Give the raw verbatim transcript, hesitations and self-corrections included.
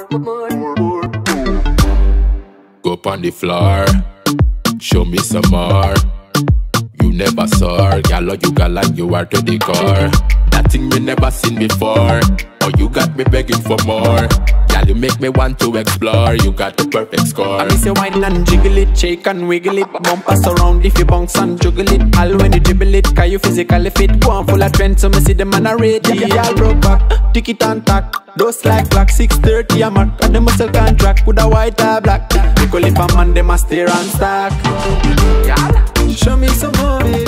Go up on the floor, show me some more. You never saw her, gal, you galang, you are to the core. That thing me never seen before. Oh, you got me begging for more. Gal, you make me want to explore. You got the perfect score. I miss you wine and jiggle it, shake and wiggle it. Bump us around if you bounce and juggle it. All when you dribble it, cause you physically fit. Go on full of trend, so me see the man a ready. Y'all broke back, tick it and tack. Those like black, six thirty a mark. And the muscle contract, with a white or black. Pickle if a man, them a stare and stack. Show me some more, baby.